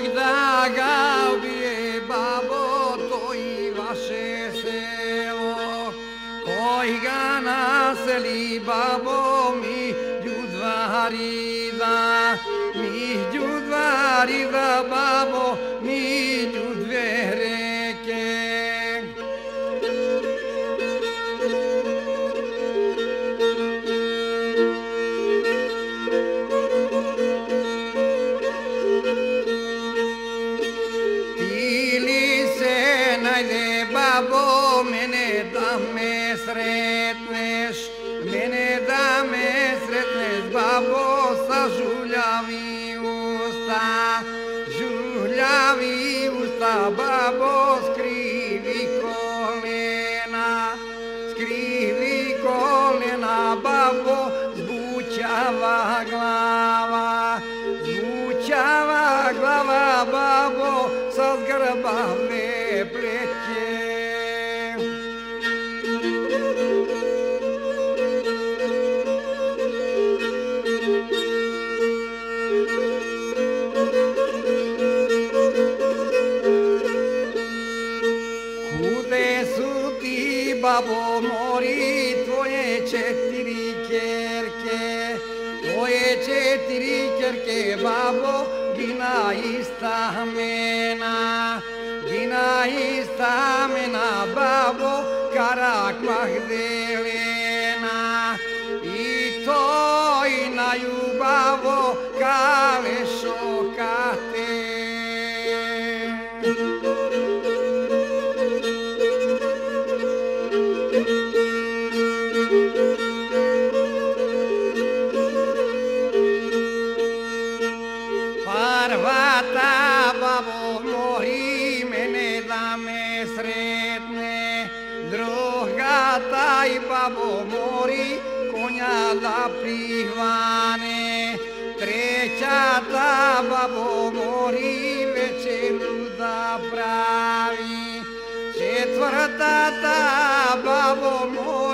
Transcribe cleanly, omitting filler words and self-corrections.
da ga ubije babo, to i vaše selo. Koji ga naseli babo, mi ljudvari da babo, mi ljudve reke. Najde babo mene da me sretneš, babo sa žuljavi usta, babo skrivi kolena, babo zbućava glava, babo sa zgrbave pleće. Kude su ti babo mori, tvoje četiri kerke, babo, gina ista mena, babo, karak Magdelena. I to i na ljubavo kale šokate. Parvata babo mori mene da me sretne, druga taj babo mori konja da prihvane, treća ta babo mori večeru da pravi, četvrta ta babo mori